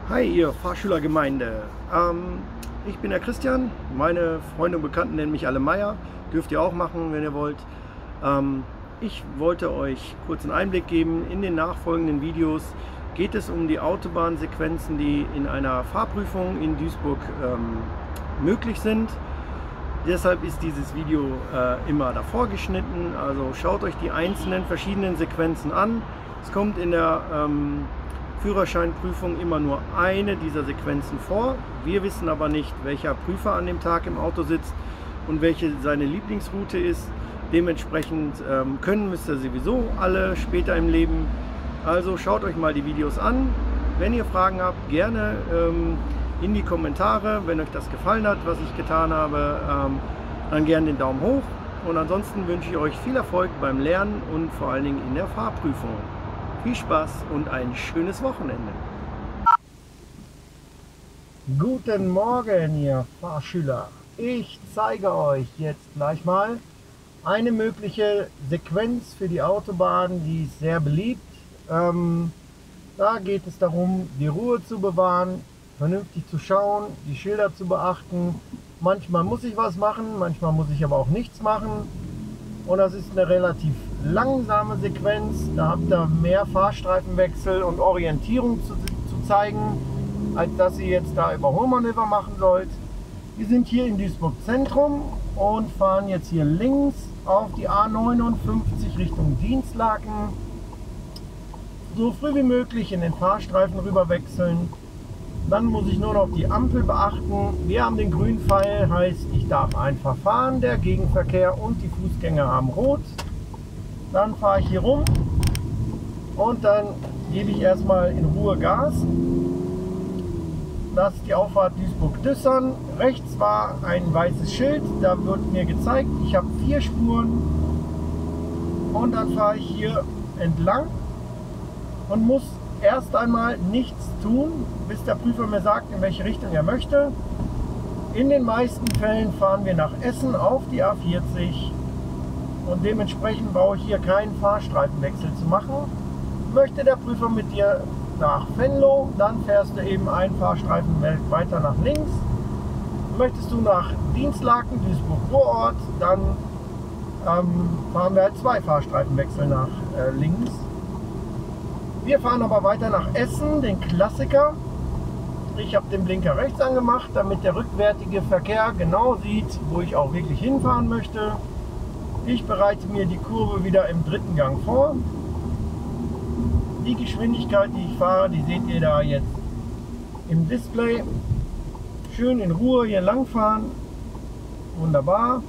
Hi, ihr Fahrschülergemeinde. Ich bin der Christian. Meine Freunde und Bekannten nennen mich alle Meier. Dürft ihr auch machen, wenn ihr wollt. Ich wollte euch kurz einen Einblick geben. In den nachfolgenden Videos geht es um die Autobahnsequenzen, die in einer Fahrprüfung in Duisburg möglich sind. Deshalb ist dieses Video immer davor geschnitten. Also schaut euch die einzelnen verschiedenen Sequenzen an. Es kommt in der Führerscheinprüfung immer nur eine dieser Sequenzen vor. Wir wissen aber nicht, welcher Prüfer an dem Tag im Auto sitzt und welche seine Lieblingsroute ist. Dementsprechend müsst ihr sowieso alle später im Leben. Also schaut euch mal die Videos an. Wenn ihr Fragen habt, gerne in die Kommentare. Wenn euch das gefallen hat, was ich getan habe, dann gerne den Daumen hoch. Und ansonsten wünsche ich euch viel Erfolg beim Lernen und vor allen Dingen in der Fahrprüfung. Viel Spaß und ein schönes Wochenende. Guten Morgen, ihr Fahrschüler. Ich zeige euch jetzt gleich mal eine mögliche Sequenz für die Autobahn, die ist sehr beliebt. Da geht es darum, die Ruhe zu bewahren, vernünftig zu schauen, die Schilder zu beachten. Manchmal muss ich was machen, manchmal muss ich aber auch nichts machen. Und das ist eine relativ langsame Sequenz. Da habt ihr mehr Fahrstreifenwechsel und Orientierung zu zeigen, als dass ihr jetzt da Überholmanöver machen sollt. Wir sind hier in Duisburg Zentrum und fahren jetzt hier links auf die A59 Richtung Dienstlaken. So früh wie möglich in den Fahrstreifen rüber wechseln. Dann muss ich nur noch die Ampel beachten. Wir haben den grünen Pfeil, heißt ich darf einfach fahren. Der Gegenverkehr und die Fußgänger haben rot. Dann fahre ich hier rum und dann gebe ich erstmal in Ruhe Gas. Das ist die Auffahrt Duisburg-Düssern. Rechts war ein weißes Schild, da wird mir gezeigt, ich habe 4 Spuren. Und dann fahre ich hier entlang und muss erst einmal nichts tun, bis der Prüfer mir sagt, in welche Richtung er möchte. In den meisten Fällen fahren wir nach Essen auf die A40 und dementsprechend brauche ich hier keinen Fahrstreifenwechsel zu machen. Möchte der Prüfer mit dir nach Venlo, dann fährst du eben einen Fahrstreifen weiter nach links. Möchtest du nach Dienstlaken, Duisburg-Vorort, dann fahren wir halt 2 Fahrstreifenwechsel nach links. Wir fahren aber weiter nach Essen, den Klassiker. Ich habe den Blinker rechts angemacht, damit der rückwärtige Verkehr genau sieht, wo ich auch wirklich hinfahren möchte. Ich bereite mir die Kurve wieder im 3. Gang vor. Die Geschwindigkeit, die ich fahre, die seht ihr da jetzt im Display. Schön in Ruhe hier lang fahren. Wunderbar.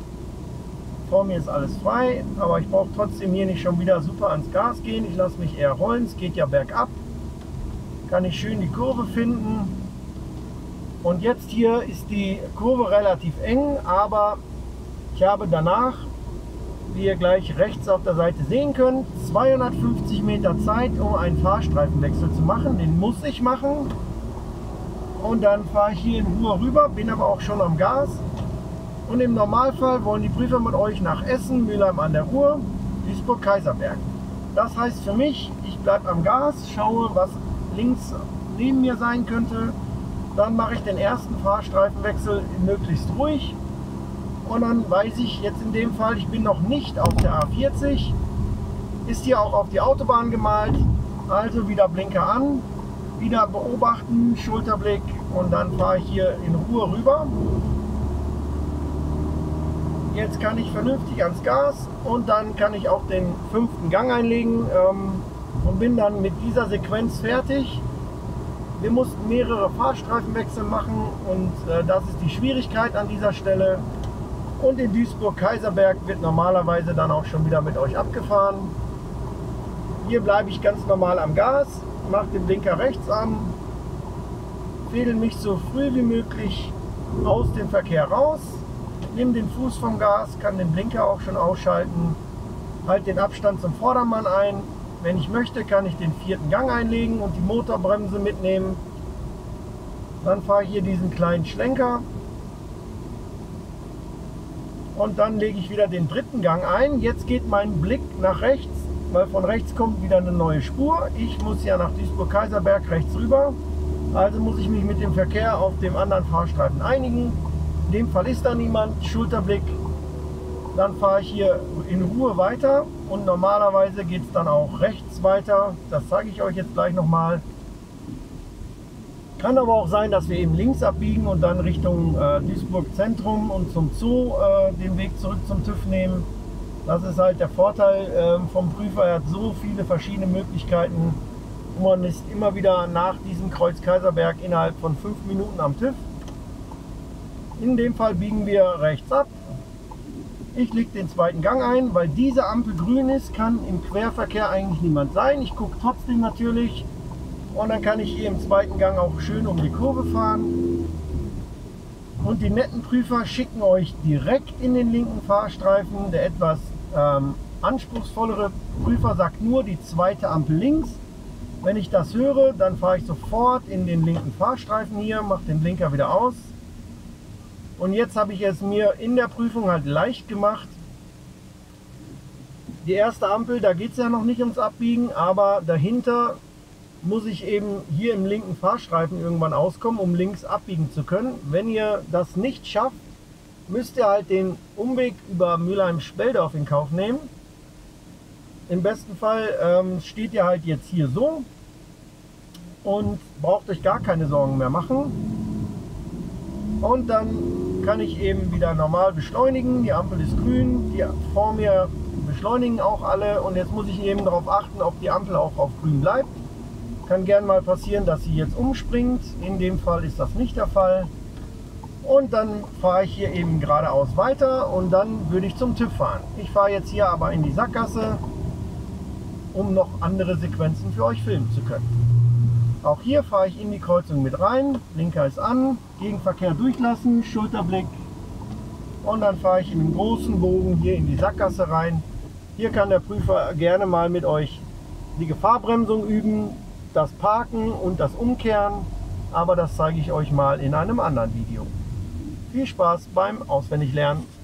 Vor mir ist alles frei, aber ich brauche trotzdem hier nicht schon wieder super ans Gas gehen. Ich lasse mich eher rollen, es geht ja bergab. Kann ich schön die Kurve finden. Und jetzt hier ist die Kurve relativ eng, aber ich habe danach, wie ihr gleich rechts auf der Seite sehen könnt, 250 Meter Zeit, um einen Fahrstreifenwechsel zu machen. Den muss ich machen. Und dann fahre ich hier in Ruhe rüber, bin aber auch schon am Gas. Und im Normalfall wollen die Prüfer mit euch nach Essen, Mülheim an der Ruhr, Duisburg-Kaiserberg. Das heißt für mich, ich bleibe am Gas, schaue, was links neben mir sein könnte. Dann mache ich den ersten Fahrstreifenwechsel möglichst ruhig. Und dann weiß ich jetzt in dem Fall, ich bin noch nicht auf der A40. Ist hier auch auf die Autobahn gemalt. Also wieder Blinker an, wieder beobachten, Schulterblick und dann fahre ich hier in Ruhe rüber. Jetzt kann ich vernünftig ans Gas und dann kann ich auch den 5. Gang einlegen und bin dann mit dieser Sequenz fertig. Wir mussten mehrere Fahrstreifenwechsel machen und das ist die Schwierigkeit an dieser Stelle. Und in Duisburg-Kaiserberg wird normalerweise dann auch schon wieder mit euch abgefahren. Hier bleibe ich ganz normal am Gas, mache den Blinker rechts an, fädel mich so früh wie möglich aus dem Verkehr raus. Nimm den Fuß vom Gas, kann den Blinker auch schon ausschalten, halt den Abstand zum Vordermann ein. Wenn ich möchte, kann ich den 4. Gang einlegen und die Motorbremse mitnehmen. Dann fahre ich hier diesen kleinen Schlenker und dann lege ich wieder den 3. Gang ein. Jetzt geht mein Blick nach rechts, weil von rechts kommt wieder eine neue Spur. Ich muss ja nach Duisburg-Kaiserberg rechts rüber. Also muss ich mich mit dem Verkehr auf dem anderen Fahrstreifen einigen. In dem Fall ist da niemand, Schulterblick. Dann fahre ich hier in Ruhe weiter und normalerweise geht es dann auch rechts weiter. Das zeige ich euch jetzt gleich nochmal. Kann aber auch sein, dass wir eben links abbiegen und dann Richtung Duisburg Zentrum und zum Zoo den Weg zurück zum TÜV nehmen. Das ist halt der Vorteil vom Prüfer. Er hat so viele verschiedene Möglichkeiten. Man ist immer wieder nach diesem Kreuz Kaiserberg innerhalb von 5 Minuten am TÜV. In dem Fall biegen wir rechts ab. Ich lege den zweiten Gang ein, weil diese Ampel grün ist, kann im Querverkehr eigentlich niemand sein. Ich gucke trotzdem natürlich und dann kann ich hier im zweiten Gang auch schön um die Kurve fahren. Und die netten Prüfer schicken euch direkt in den linken Fahrstreifen. Der etwas anspruchsvollere Prüfer sagt nur die zweite Ampel links. Wenn ich das höre, dann fahre ich sofort in den linken Fahrstreifen hier, mache den Blinker wieder aus. Und jetzt habe ich es mir in der Prüfung halt leicht gemacht. Die erste Ampel, da geht es ja noch nicht ums Abbiegen, aber dahinter muss ich eben hier im linken Fahrstreifen irgendwann auskommen, um links abbiegen zu können. Wenn ihr das nicht schafft, müsst ihr halt den Umweg über Mülheim-Speldorf in Kauf nehmen. Im besten Fall steht ihr halt jetzt hier so und braucht euch gar keine Sorgen mehr machen. Und dann kann ich eben wieder normal beschleunigen. Die Ampel ist grün, die vor mir beschleunigen auch alle. Und jetzt muss ich eben darauf achten, ob die Ampel auch auf grün bleibt. Kann gern mal passieren, dass sie jetzt umspringt. In dem Fall ist das nicht der Fall. Und dann fahre ich hier eben geradeaus weiter und dann würde ich zum TÜV fahren. Ich fahre jetzt hier aber in die Sackgasse, um noch andere Sequenzen für euch filmen zu können. Auch hier fahre ich in die Kreuzung mit rein, Blinker ist an, Gegenverkehr durchlassen, Schulterblick und dann fahre ich in einem großen Bogen hier in die Sackgasse rein. Hier kann der Prüfer gerne mal mit euch die Gefahrbremsung üben, das Parken und das Umkehren, aber das zeige ich euch mal in einem anderen Video. Viel Spaß beim Auswendiglernen!